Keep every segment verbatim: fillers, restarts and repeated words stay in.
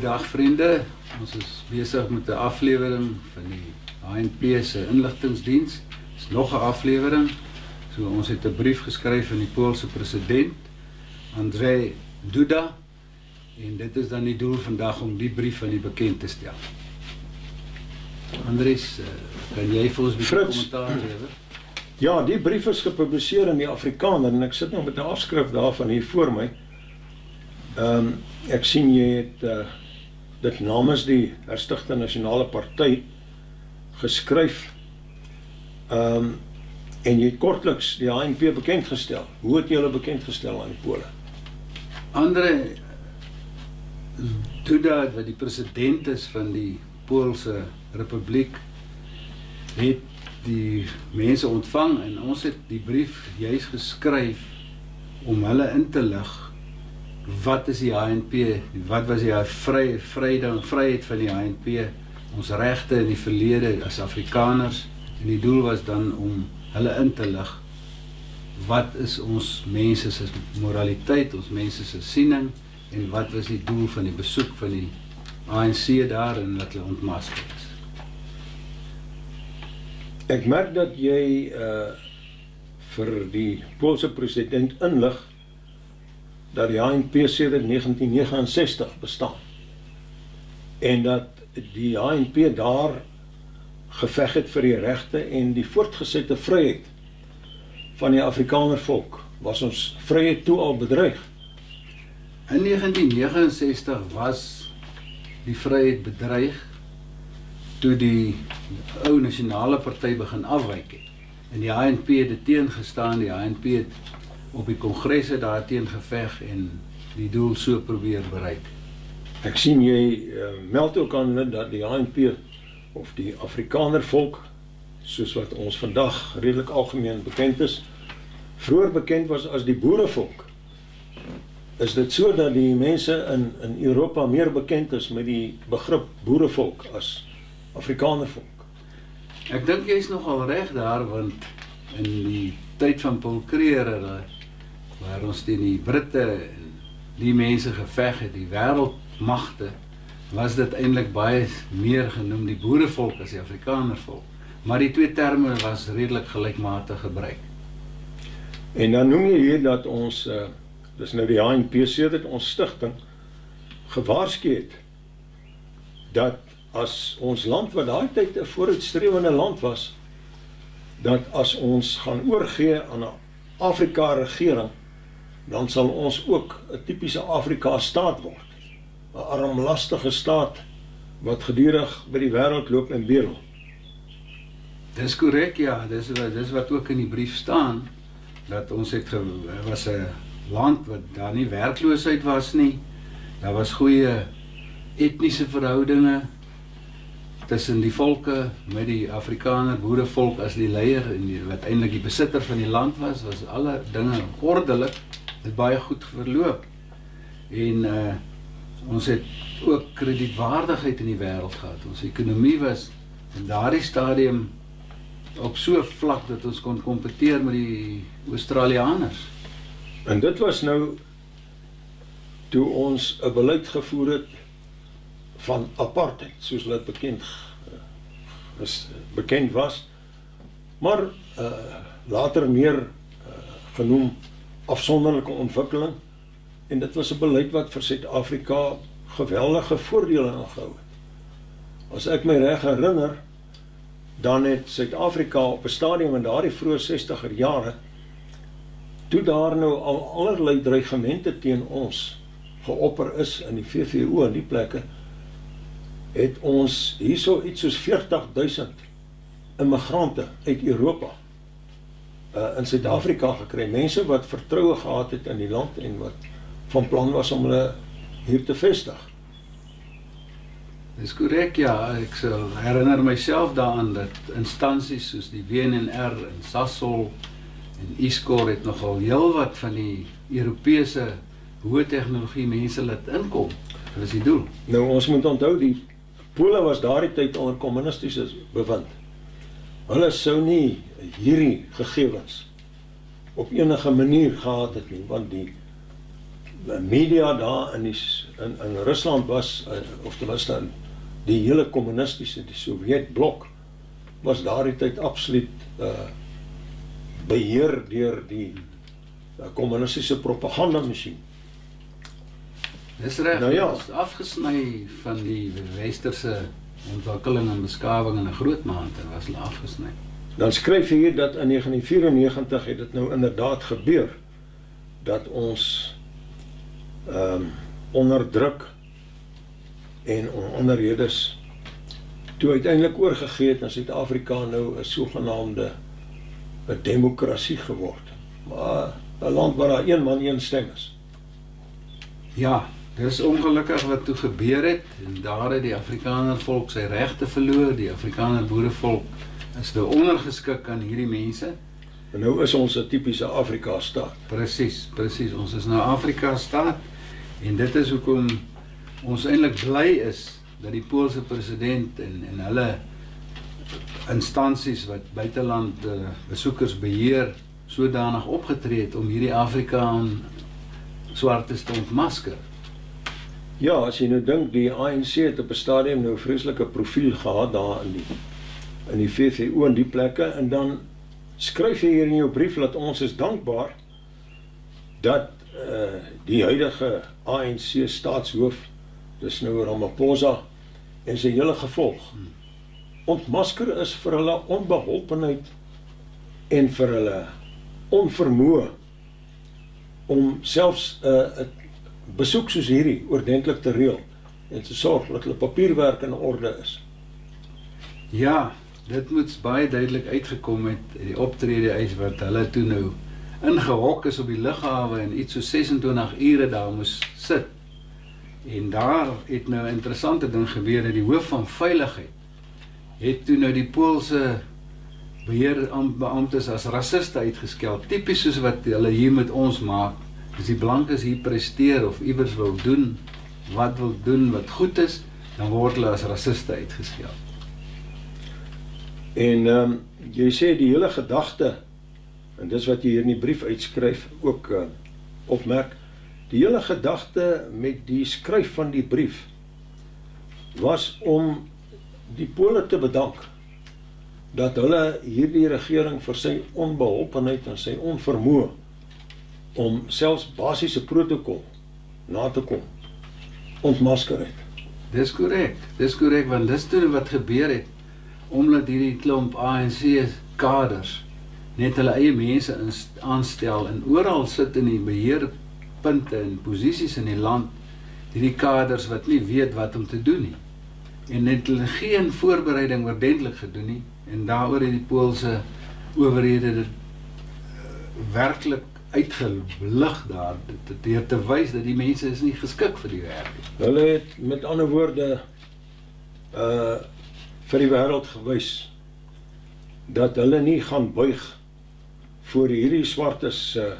Goeiedag vriende, ons is besig met 'n aflewering van die H N P se inligtingsdiens. Dit is nog 'n aflewering. So ons het 'n brief geskryf aan die Poolse president, Andrzej Duda, en dit is dan die doel vandag om die brief aan die bekend te stel. Andries, kan jy vir ons 'n bietjie kommentaar lewer? Ja, die brief is gepubliseer in die Afrikaner en ek sit nou met 'n afskrif daarvan hier voor my. Ehm um, ek sien jy het uh, dit namens die Herstigte Nasionale Party geskryf. Ehm um, en jy het kortliks die H N P bekendgestel. Hoe het jy hulle bekendgestel aan die Pole? Andre Duda, wat die president is van die Poolse Republiek, het die mense ontvang en ons het die brief juis geskryf om hulle in te lig. Wat is die H N P? Wat was die vry, vryheid, vryheid van die H N P? Ons regte in die verlede as Afrikaners. En die doel was dan om hulle in te lig. Wat is ons mense se moraliteit, ons mense se siening, en wat was die doel van die besoek van die A N C daar en dat hulle ontmasker is? Ek merk dat jy uh, vir die Poolse president inlig dat die H N P sedert negentien negenenses sestig bestaan en dat die H N P daar geveg het vir die regte en die voortgesette vryheid van die Afrikaner volk. Was ons vryheid toe al bedreig? In negentien negenenses was die vryheid bedreig toe die ou nasionale party begin afwyk het. En die H N P het dit teengestaan, die H N P het op die kongresse daarteen geveg en die doel so probeer bereik. Ek sien jy uh, meld ook aan dat die H N P of die Afrikaner volk, soos wat ons vandag redelik algemeen bekend is, vroeër bekend was as die boerevolk. Is dit so dat die mense in, in Europa meer bekend is met die begrip boerevolk as Afrikaner volk? Ek dink jy is nogal reg daar, want in die tyd van Paul Kruger, waar ons teen die Britte en die mense geveg het, die wêreldmagte, was dit eintlik baie meer genoem die boerevolk as die Afrikaner volk. Maar die twee terme was redelik gelykmatig gebruik. En dan noem jy hier dat ons, uh, dis nou die H N P sedert ons stigting, gewaarsku het dat as ons land, wat daai tyd 'n vooruitstrewende land was, dat as ons gaan oorgee aan 'n Afrika regering, dan sal ons ook 'n tipiese Afrika staat word. 'n armlastige staat wat gedurig by die wêreld loop en bedel. Dis korrek, ja, dis wat dis wat ook in die brief staan, dat ons het ge, was 'n land wat daar nie werkloosheid was nie. Daar was goeie etniese verhoudinge tussen die volke, met die Afrikaner boerevolk as die leier en die, wat eintlik die besitter van die land was, was alle dinge ordelik, het baie goed verloop. En uh, ons het ook kredietwaardigheid in die wêreld gehad. Ons ekonomie was in daardie stadium op so vlak dat ons kon kompeteer met die Australiërs. En dit was nou toe ons 'n beleid gevoer het van apartheid, soos dit bekend, is, bekend was, maar uh, later meer uh, genoem afsonderlike ontwikkeling, en dit was 'n beleid wat vir Suid-Afrika geweldige voordele ingehou het. As ek my reg herinner, dan het Suid-Afrika op 'n stadium in daardie vroeë sestiger jare, toe daar nou al allerlei dreigemente teen ons geopper is in die V V O en die plekke, het ons hierso iets soos veertig duisend immigrante uit Europa uh, in Suid-Afrika gekry, mense wat vertroue gehad het in die land en wat van plan was om hulle hier te vestig. Dis korrek, ja, ek sal herinner myself daaraan dat instansies soos die W N R en Sasol en ISCOR het nogal heel wat van die Europese hoë tegnologie mense laat inkom. Dit is die doel. Nou ons moet onthou, die Pole was daardie tyd onder kommunistiese bewind. Hulle sou nie hierdie gegevens op enige manier gehad het nie, want die media daar in, die, in, in Rusland was, uh, of ten minste die hele communistische, die Sovjetblok, was daar die tyd absoluut uh, beheer deur die uh, communistische propagandamachine. Dis reg, nou ja. Is afgesny van die westerse ontwikkeling en beskawing in 'n groot mate, was hulle afgesny. Dan skryf hy hier dat in negentien vierennegentig het dit nou inderdaad gebeur, dat ons um, onderdruk en onredes toe uiteindelik oorgegee het in Suid-Afrika nou 'n sogenaamde 'n demokrasie geword. Maar 'n land waar daar een man een stem is. Ja, dis ongelukkig wat toe gebeur het, en daar het die Afrikaner volk sy regte verloor, die Afrikaner boerevolk is nou ondergeskik aan hierdie mense. En nou is ons 'n tipiese Afrika staat. Presies, presies, ons is nou Afrika staat, en dit is hoekom ons eintlik bly is, dat die Poolse president en, en hulle instansies wat buiteland uh, besoekers beheer, sodanig opgetree het om hierdie Afrikaan swartes te ontmasker. Ja, as jy nou dink, die A N C het op 'n stadium nou 'n vreeslike profiel gehad daar in die in die V V O en die plekke, en dan skryf jy hier in jou brief dat ons is dankbaar dat uh, die huidige A N C staatshoof, dis nou Ramaphosa en sy hele gevolg, ontmasker is vir hulle onbeholpenheid en vir hulle onvermoë om selfs 'n uh, besoek soos hierdie oordentlik te reël en te sorg dat hulle papierwerk in orde is. Ja, dit moet baie duidelik uitgekom het, die optrede uit wat hulle toe nou ingehok is op die lughawe en iets so sesentwintig ure daar moes sit. En daar het nou 'n interessante ding gebeur, dat die hoof van veiligheid het toe nou die Poolse beheerbeamptes as rassiste uitgeskel, tipies soos wat hulle hier met ons maak. As die blankes hier presteer of iewers wil doen, wat wil doen wat goed is, dan word hulle as rassiste uitgeskel. En um, jy sê die hele gedagte, en dis wat jy hier in die brief uitskryf, ook uh, opmerk, die hele gedagte met die skryf van die brief, was om die Pole te bedank, dat hulle hierdie regering vir sy onbeholpenheid en sy onvermoë, om selfs basiese protokol na te kom, ontmasker het. Dis korrek, dis korrek, want dis toe wat gebeur het, omdat hierdie klomp A N C kaders net hulle eie mense aanstel en oral sit in die beheerpunte en posisies in die land, hierdie kaders wat nie weet wat om te doen nie. En net hulle geen voorbereiding oordentlik gedoen nie, en daaroor het die Poolse owerhede dit uh, werklik uitgelig daar, deur te wys dat die mense is nie geskik vir die werk. Hulle het met ander woorde uh, vir die wêreld gewys dat hulle nie gaan buig voor hierdie swartes uh,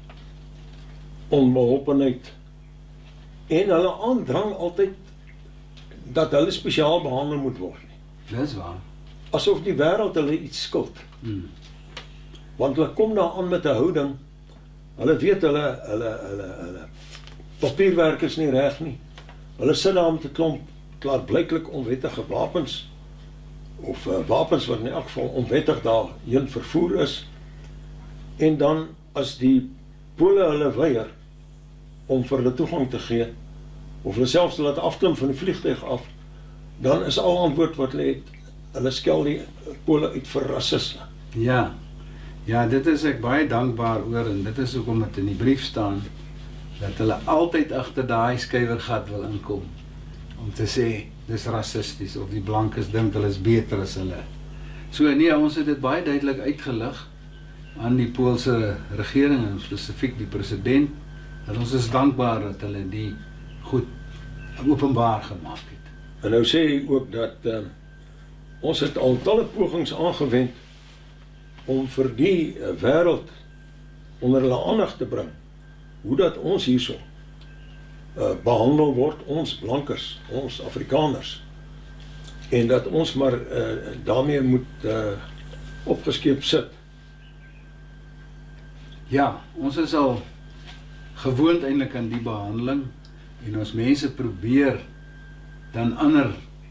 onbeholpenheid en hulle aandrang altyd dat hulle spesiaal behandel moet word nie. Dis waar. Asof die wêreld hulle iets skuld. Hmm. Want hulle kom daar aan met 'n houding, hulle weet hulle hulle hulle hulle papierwerk is nie reg nie. Hulle sit daar met 'n klomp klaarblyklik onwettige wapens of uh, wapens wat in elk geval onwettig daarheen vervoer is. En dan as die Pole hulle weier om vir hulle toegang te gee of hulle selfs laat afklim van die vliegtuig af, dan is al antwoord wat hulle het, hulle skel die Pole uit vir rassisme. Ja. Ja, dit is ek baie dankbaar oor, en dit is hoekom dit in die brief staan, dat hulle altyd agter daai skuiwergat wil inkom, om te sê, dis rassisties, of die blankes dink hulle is beter as hulle. So nee, ons het dit baie duidelik uitgelig aan die Poolse regering, en spesifiek die president, dat ons is dankbaar dat hulle die goed openbaar gemaak het. En nou sê hy ook dat uh, ons het al talle pogings aangewend om vir die uh, wêreld onder hulle aandag te bring, hoe dat ons hierso uh, behandel word, ons blankers, ons Afrikaners, en dat ons maar uh, daarmee moet uh, opgeskeep sit. Ja, ons is al gewoond eintlik aan die behandeling en ons mense probeer dan ander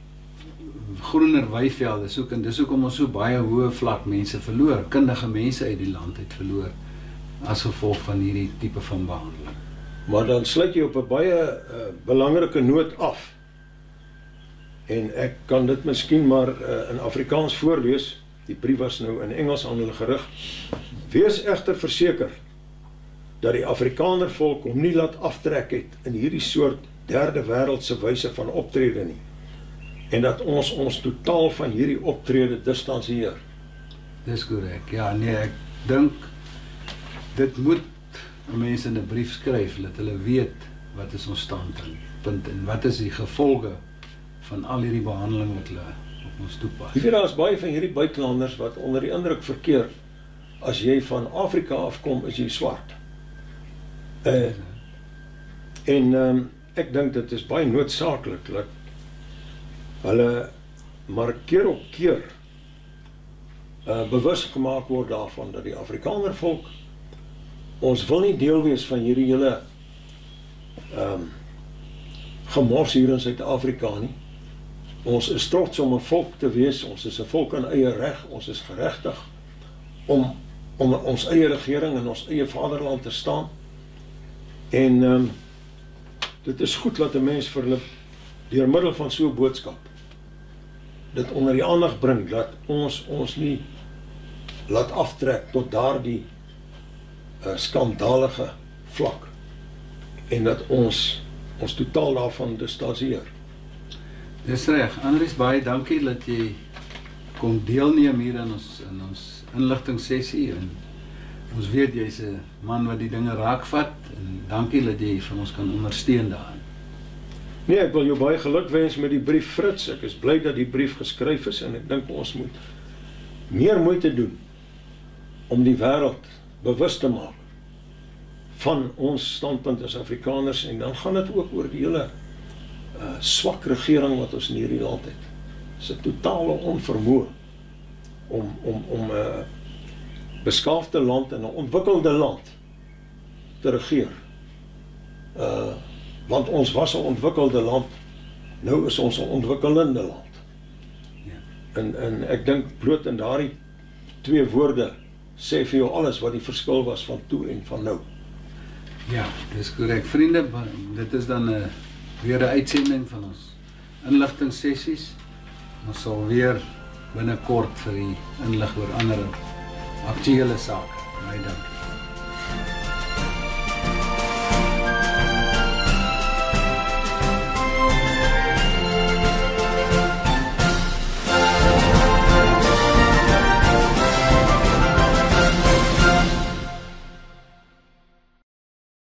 groener weivelde soek en dis hoekom ons so baie hoë vlak mense verloor, kundige mense uit die land uit verloor as gevolg van hierdie tipe van behandeling. Maar dan sluit jy op 'n baie uh, belangrike noot af. En ek kan dit miskien maar uh, in Afrikaans voorlees. Die brief was nou in Engels aan hulle gerig. Wees egter verseker dat die Afrikaner volk hom nie laat aftrek het in hierdie soort derde wêreldse wyse van optrede nie. En dat ons ons totaal van hierdie optrede distansieer. Dis korrek. Ja, nee, ek dink dit moet mense in 'n brief skryf dat hulle weet wat is ons standpunt en wat is die gevolge van al hierdie behandeling wat hulle op ons toepas. Jy weet daar is baie van hierdie buitelanders wat onder die indruk verkeer as jy van Afrika afkom is jy swart. Uh, en um, ek dink dit is baie noodsaaklik dat hulle maar keer op keer uh, bewus gemaak word daarvan dat die Afrikaner volk, ons wil nie deel wees van hierdie hele um, gemors hier in Suid-Afrika nie. Ons is trots om 'n volk te wees, ons is 'n volk in eie reg, ons is geregtig om, om ons eie regering en ons eie vaderland te staan. En um, dit is goed dat 'n mens vir hulle deur middel van so 'n boodskap dit onder die aandag bring, dat ons ons nie laat aftrek tot daardie uh, skandalige vlak en dat ons ons totaal daarvan distansieer. Dis reg. Andries, baie dankie dat jy kon deelneem hier in ons in ons inligtingssessie en ons weet jy's 'n man wat die dinge raakvat en dankie dat jy van ons kan ondersteun daarin. Nee, ek wil jou baie geluk wens met die brief, Fritz. Ek is bly dat die brief geskryf is en ek dink ons moet meer moeite doen om die wêreld bewus te maak van ons standpunt as Afrikaners en dan gaan dit ook oor die hele uh, swak regering wat ons in hierdie land het. Dit is 'n totale onvermoë om om om 'n uh, beskaafde land en 'n ontwikkelde land te regeer. Uh, want ons was 'n ontwikkelde land, nou is ons 'n ontwikkelende land. Ja. En en ek dink bloot in daardie twee woorde sê vir jou alles wat die verskil was van toe en van nou. Ja, dis korrek. Vriende, dit is dan 'n weer 'n uitsending van ons inligtingssessies. Ons sal weer binnekort vir die inlig oor ander aktuele sake. Baie dankie.